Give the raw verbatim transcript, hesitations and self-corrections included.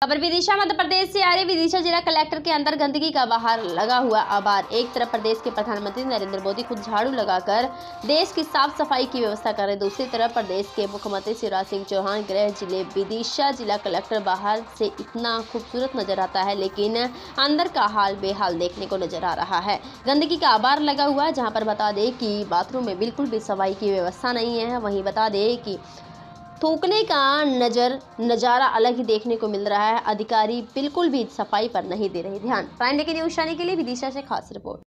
खबर विदिशा मध्य प्रदेश से आ रही। विदिशा जिला कलेक्टर के अंदर गंदगी का बाहर लगा हुआ आभार। एक तरफ प्रदेश के प्रधानमंत्री नरेंद्र मोदी खुद झाड़ू लगाकर देश की साफ सफाई की व्यवस्था कर रहे, दूसरी तरफ प्रदेश के मुख्यमंत्री शिवराज सिंह चौहान गृह जिले विदिशा जिला कलेक्टर बाहर से इतना खूबसूरत नजर आता है, लेकिन अंदर का हाल बेहाल देखने को नजर आ रहा है। गंदगी का आभार लगा हुआ है, जहाँ पर बता दें कि बाथरूम में बिल्कुल भी सफाई की व्यवस्था नहीं है। वहीं बता दें कि थूकने का नजर नज़ारा अलग ही देखने को मिल रहा है। अधिकारी बिल्कुल भी सफाई पर नहीं दे रहे ध्यान। प्राइम के न्यूज़ चैनल के लिए विदिशा से खास रिपोर्ट।